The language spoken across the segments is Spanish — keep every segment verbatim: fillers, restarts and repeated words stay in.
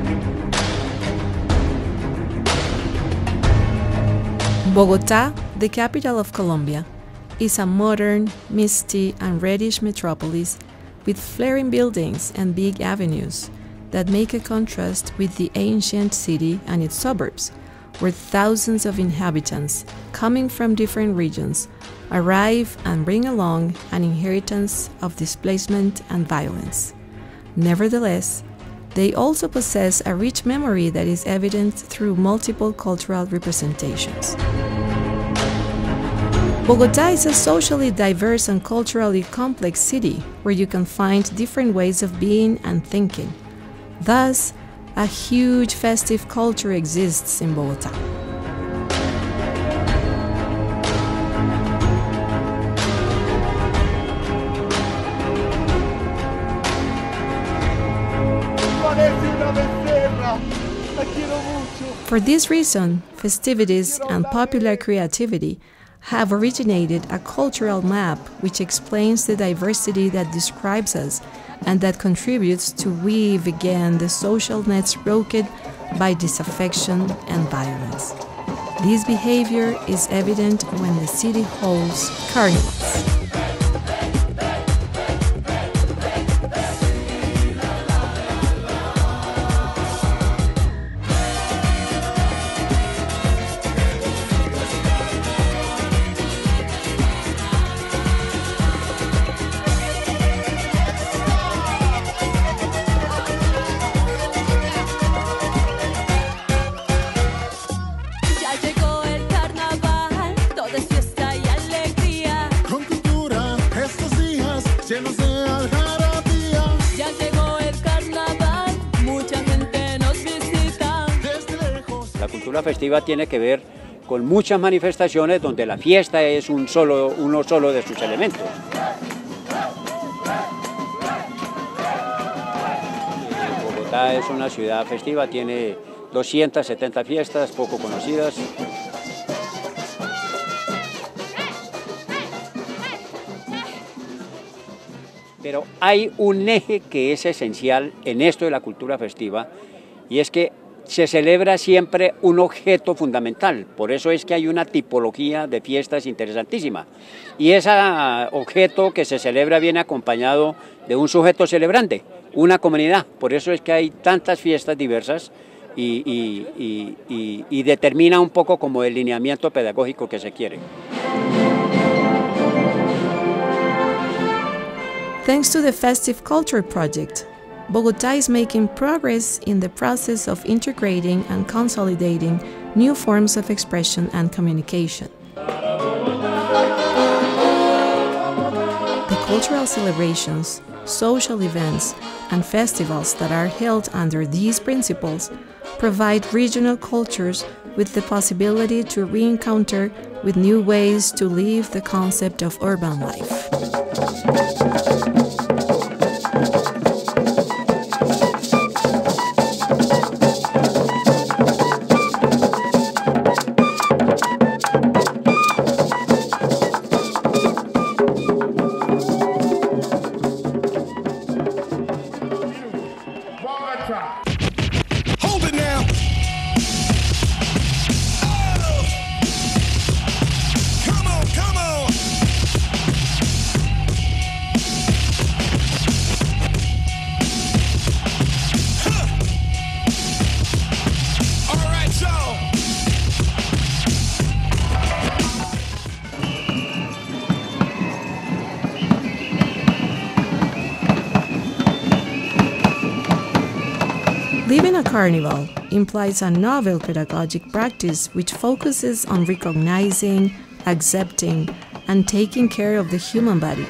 Bogotá, the capital of Colombia, is a modern, misty, and reddish metropolis with flaring buildings and big avenues that make a contrast with the ancient city and its suburbs, where thousands of inhabitants, coming from different regions, arrive and bring along an inheritance of displacement and violence. Nevertheless, they also possess a rich memory that is evident through multiple cultural representations. Bogotá is a socially diverse and culturally complex city where you can find different ways of being and thinking. Thus, a huge festive culture exists in Bogotá. For this reason, festivities and popular creativity have originated a cultural map which explains the diversity that describes us and that contributes to weave again the social nets broken by disaffection and violence. This behavior is evident when the city holds carnivals. La cultura festiva tiene que ver con muchas manifestaciones donde la fiesta es un solo, uno solo de sus elementos. Bogotá es una ciudad festiva, tiene doscientas setenta fiestas poco conocidas. Pero hay un eje que es esencial en esto de la cultura festiva y es que se celebra siempre un objeto fundamental, por eso es que hay una tipología de fiestas interesantísima. Y ese objeto que se celebra viene acompañado de un sujeto celebrante, una comunidad, por eso es que hay tantas fiestas diversas y, y, y, y, y determina un poco como el lineamiento pedagógico que se quiere. Thanks to the Festive Culture Project, Bogotá is making progress in the process of integrating and consolidating new forms of expression and communication. The cultural celebrations, social events, and festivals that are held under these principles provide regional cultures with the possibility to re-encounter with new ways to live the concept of urban life. Hold it now. Oh. Come on, come on. Huh. All right, y'all. Living a carnival implies a novel pedagogic practice which focuses on recognizing, accepting, and taking care of the human body.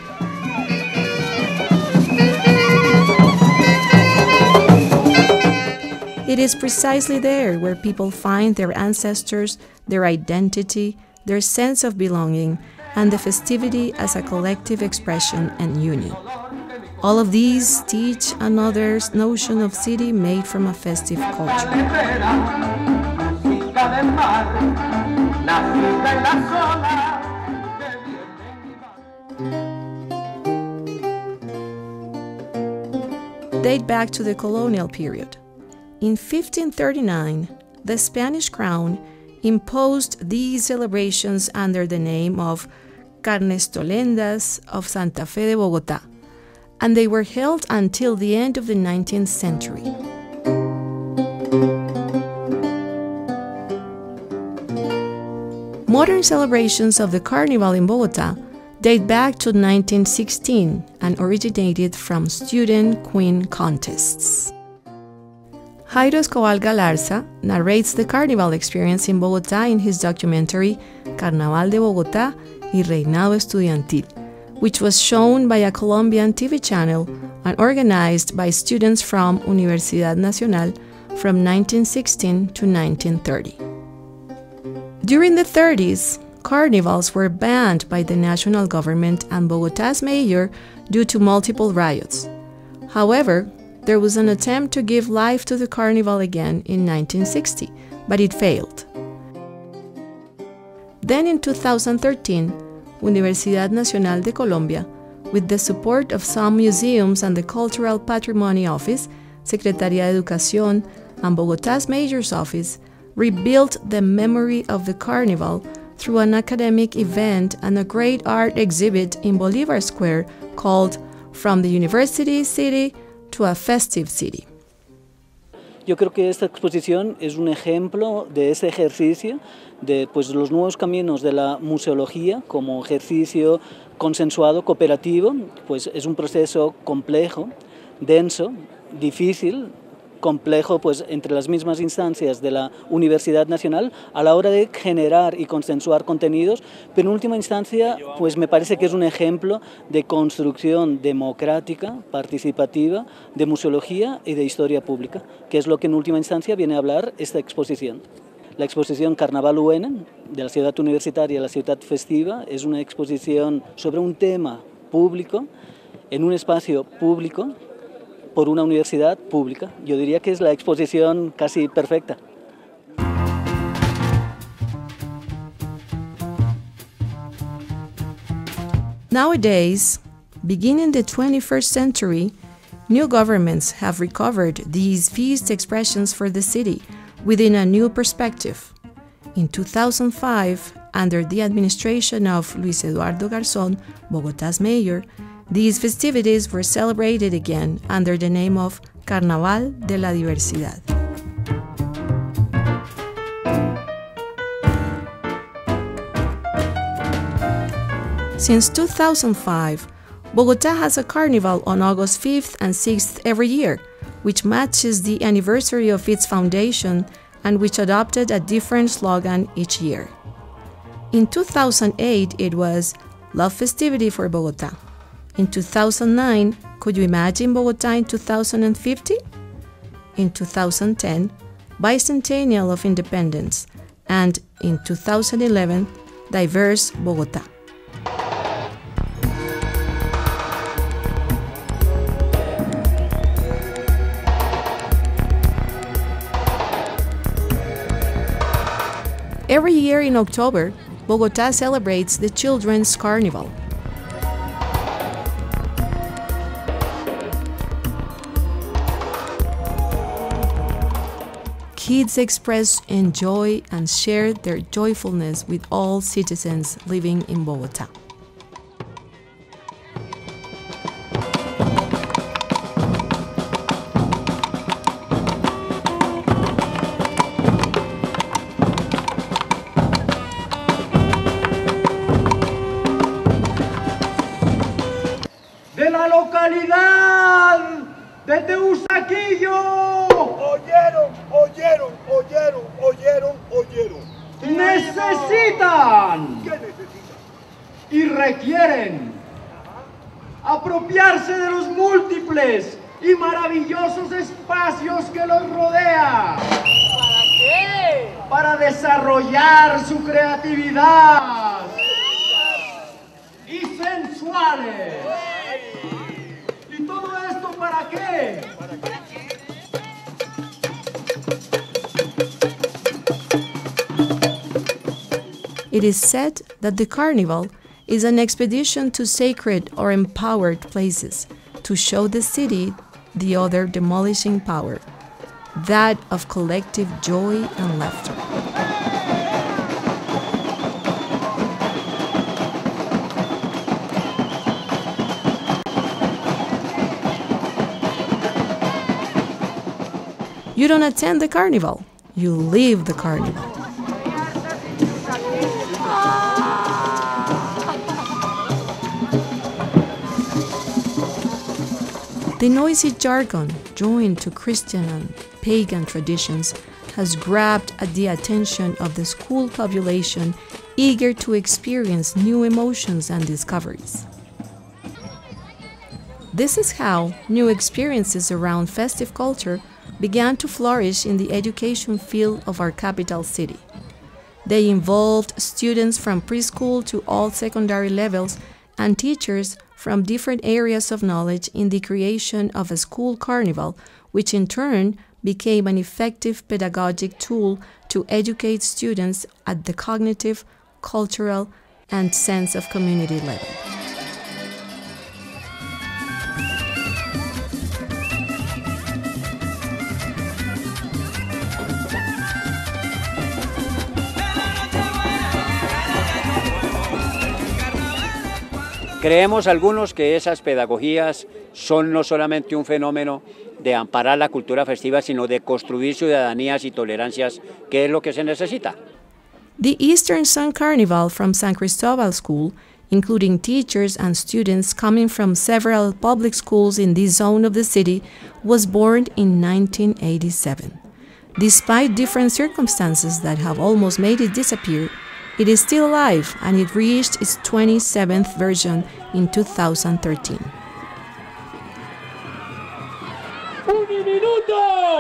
It is precisely there where people find their ancestors, their identity, their sense of belonging, and the festivity as a collective expression and union. All of these teach another's notion of city made from a festive culture. Date back to the colonial period. In fifteen thirty-nine, the Spanish crown imposed these celebrations under the name of Carnestolendas of Santa Fe de Bogotá, and they were held until the end of the nineteenth century. Modern celebrations of the Carnival in Bogotá date back to nineteen sixteen and originated from student queen contests. Jairo Escobar Galarza narrates the Carnival experience in Bogotá in his documentary Carnaval de Bogotá y Reinado Estudiantil, which was shown by a Colombian T V channel and organized by students from Universidad Nacional from nineteen sixteen to nineteen thirty. During the thirties, carnivals were banned by the national government and Bogotá's mayor due to multiple riots. However, there was an attempt to give life to the carnival again in nineteen sixty, but it failed. Then in two thousand thirteen, Universidad Nacional de Colombia, with the support of some museums and the Cultural Patrimony Office, Secretaría de Educación, and Bogotá's mayor's office, rebuilt the memory of the carnival through an academic event and a great art exhibit in Bolívar Square called From the University City to a Festive City. Yo creo que esta exposición es un ejemplo de ese ejercicio de pues, los nuevos caminos de la museología como ejercicio consensuado, cooperativo. Pues es un proceso complejo, denso, difícil, complejo pues, entre las mismas instancias de la Universidad Nacional a la hora de generar y consensuar contenidos, pero en última instancia pues, me parece que es un ejemplo de construcción democrática, participativa, de museología y de historia pública, que es lo que en última instancia viene a hablar esta exposición. La exposición Carnaval U N, de la ciudad universitaria a la ciudad festiva, es una exposición sobre un tema público, en un espacio público, por una universidad pública. Yo diría que es la exposición casi perfecta. Nowadays, beginning the twenty-first century, new governments have recovered these feast expressions for the city within a new perspective. In two thousand five, under the administration of Luis Eduardo Garzón, Bogotá's mayor, these festivities were celebrated again under the name of Carnaval de la Diversidad. Since two thousand five, Bogotá has a carnival on August fifth and sixth every year, which matches the anniversary of its foundation and which adopted a different slogan each year. In two thousand eight, it was Love Festivity for Bogotá. In two thousand nine, could you imagine Bogotá in two thousand fifty? In two thousand ten, Bicentennial of Independence, and in two thousand eleven, Diverse Bogotá. Every year in October, Bogotá celebrates the Children's Carnival. Kids express enjoy and share their joyfulness with all citizens living in Bogotá. De la localidad de Teusaquillo. Oyeron, oyeron, oyeron, oyeron, oyeron. Necesitan ¿Qué necesitan? y requieren apropiarse de los múltiples y maravillosos espacios que los rodean. ¿Para qué? Para desarrollar su creatividad y sensuales. ¿Y todo esto para qué? ¿Para qué? It is said that the carnival is an expedition to sacred or empowered places to show the city the other demolishing power. that of collective joy and laughter. You don't attend the carnival, you live the carnival. The noisy jargon, joined to Christian and pagan traditions, has grabbed at the attention of the school population eager to experience new emotions and discoveries. This is how new experiences around festive culture began to flourish in the education field of our capital city. They involved students from preschool to all secondary levels and teachers from different areas of knowledge in the creation of a school carnival, which in turn became an effective pedagogic tool to educate students at the cognitive, cultural, and sense of community level. Creemos algunos que esas pedagogías son no solamente un fenómeno de amparar la cultura festiva, sino de construir ciudadanías y tolerancias, que es lo que se necesita. The Eastern Sun Carnival from San Cristobal School, including teachers and students coming from several public schools in this zone of the city, was born in nineteen eighty-seven. Despite different circumstances that have almost made it disappear, it is still alive, and it reached its twenty-seventh version in two thousand thirteen. ¡Un minuto!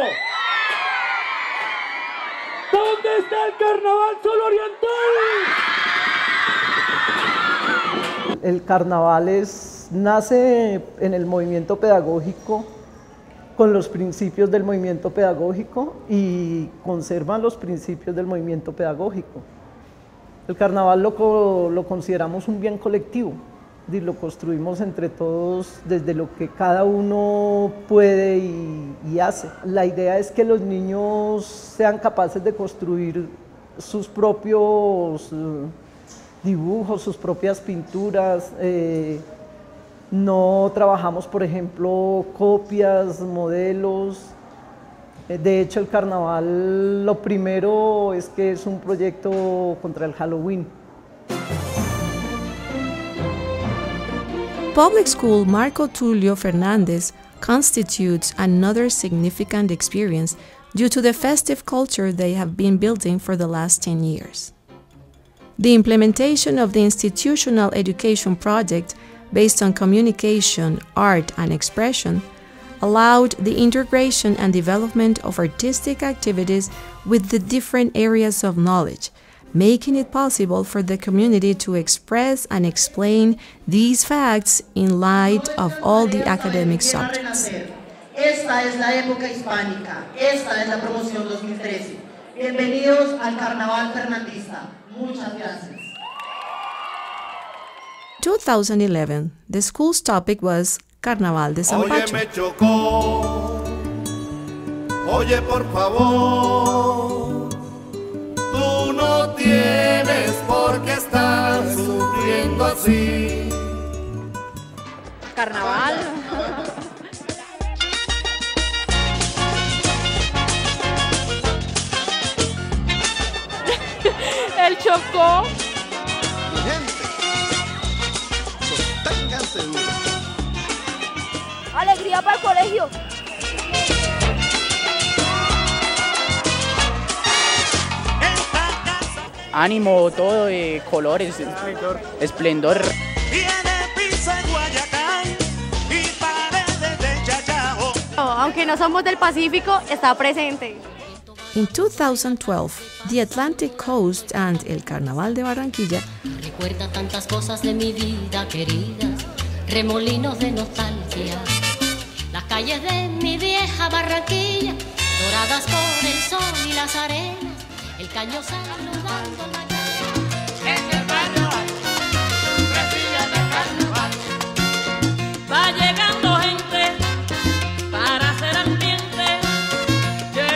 ¿Dónde está el Carnaval Sol Oriental? El carnaval es, nace en el movimiento pedagógico, con los principios del movimiento pedagógico y conserva los principios del movimiento pedagógico. El carnaval lo, lo consideramos un bien colectivo y lo construimos entre todos desde lo que cada uno puede y, y hace. La idea es que los niños sean capaces de construir sus propios uh, dibujos, sus propias pinturas. Eh, no trabajamos, por ejemplo, copias, modelos. De hecho, el carnaval, lo primero es que es un proyecto contra el Halloween. Public School Marco Tulio Fernandez constitutes another significant experience due to the festive culture they have been building for the last ten years. The implementation of the institutional education project based on communication, art, and expression allowed the integration and development of artistic activities with the different areas of knowledge, making it possible for the community to express and explain these facts in light of all the academic subjects. Esta es la época hispánica, esta es la promoción dos mil trece. Bienvenidos al Carnaval Fernandista. Muchas gracias. twenty eleven, the school's topic was Carnaval de San Pacho. Oye, me chocó. Oye, por favor. Tú no tienes por qué estar sufriendo así. Carnaval. El Chocó. Mi gente, sosténganse duro. Alegría para el colegio. Ánimo, todo de colores, esplendor. Aunque no somos del Pacífico, está presente. In two thousand twelve, the Atlantic Coast and el Carnaval de Barranquilla recuerda tantas cosas de mi vida queridas, remolinos de nostalgia. Las calles de mi vieja Barranquilla, doradas por el sol y las arenas, el caño saludando la calle. En el carnaval, Castilla de carnaval. Va llegando gente para hacer ambiente,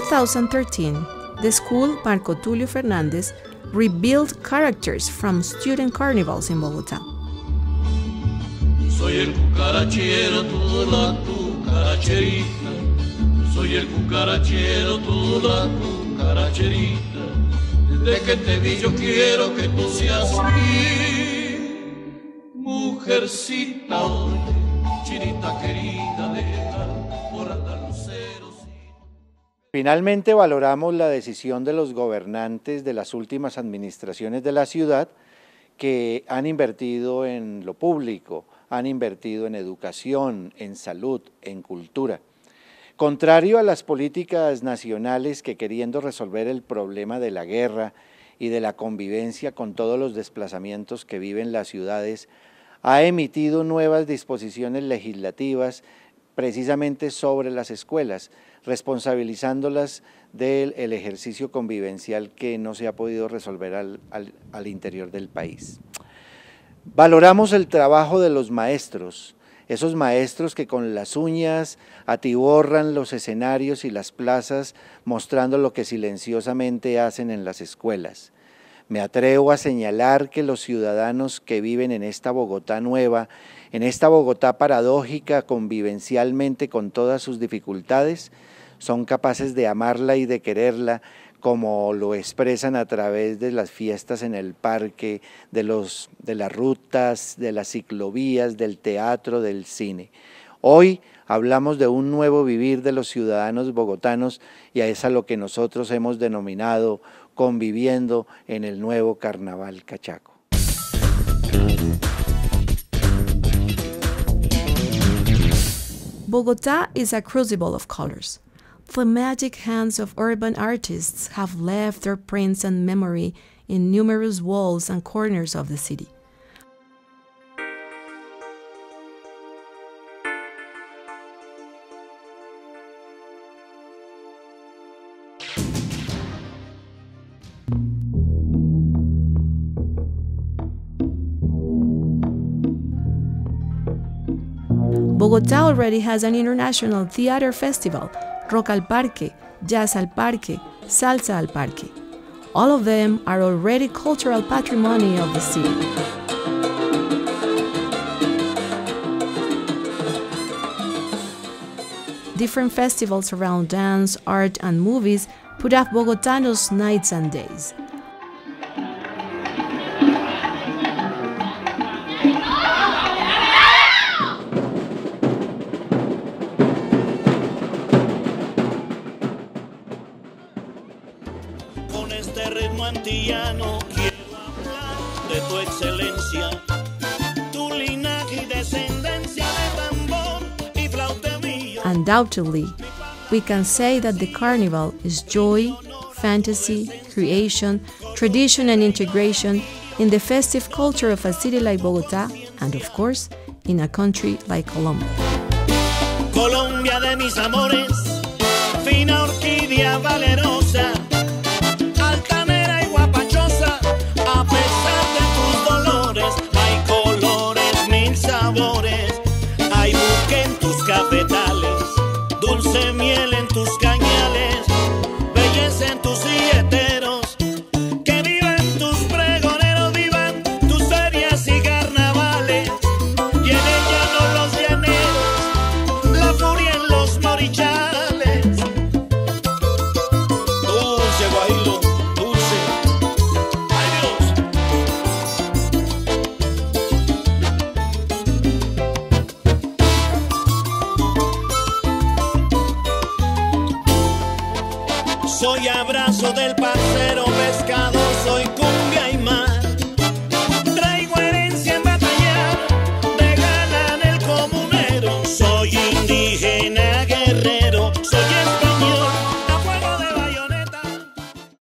thousand thirteen, the school Marco Tulio Fernández rebuilt characters from student carnivals in Bogotá. Soy el cucarachero, tú la cucaracherita. Soy el cucarachero, tú la cucaracherita. Desde que te vi yo quiero que tú seas mi mujercita. Oye, chinita querida, deja por andar luceros. Finalmente valoramos la decisión de los gobernantes de las últimas administraciones de la ciudad que han invertido en lo público, han invertido en educación, en salud, en cultura. Contrario a las políticas nacionales que, queriendo resolver el problema de la guerra y de la convivencia con todos los desplazamientos que viven las ciudades, ha emitido nuevas disposiciones legislativas precisamente sobre las escuelas, responsabilizándolas del el ejercicio convivencial que no se ha podido resolver al, al, al interior del país. Valoramos el trabajo de los maestros, esos maestros que con las uñas atiborran los escenarios y las plazas mostrando lo que silenciosamente hacen en las escuelas. Me atrevo a señalar que los ciudadanos que viven en esta Bogotá nueva, en esta Bogotá paradójica convivencialmente con todas sus dificultades, son capaces de amarla y de quererla como lo expresan a través de las fiestas en el parque, de, los, de las rutas, de las ciclovías, del teatro, del cine. Hoy hablamos de un nuevo vivir de los ciudadanos bogotanos y a eso a lo que nosotros hemos denominado conviviendo en el nuevo Carnaval Cachaco. Bogotá is a crucible of colors. The magic hands of urban artists have left their prints and memory in numerous walls and corners of the city. Bogotá already has an international theater festival, Rock al Parque, Jazz al Parque, Salsa al Parque. All of them are already cultural patrimony of the city. Different festivals around dance, art, and movies put up Bogotanos' nights and days. Con este ritmo antillano quiero hablar de tu excelencia, tu linaje y descendencia de tambor y flautemillo. Undoubtedly, we can say that the carnival is joy, fantasy, creation, tradition, and integration in the festive culture of a city like Bogotá, and of course, in a country like Colombia. Colombia de mis amores, fina orquídea valerosa, altanera y guapachosa, a pesar de tus dolores, hay colores, mil sabores, hay buque en tus cafetales, dulce miel en tus cañales, belleza en tus silleteros, que vivan tus pregoneros, vivan tus ferias y carnavales, y en el llano los llaneros, la furia en los morichales. Dulce Guajiro, dulce, ay Dios. Soy abrazo del parcero pescador.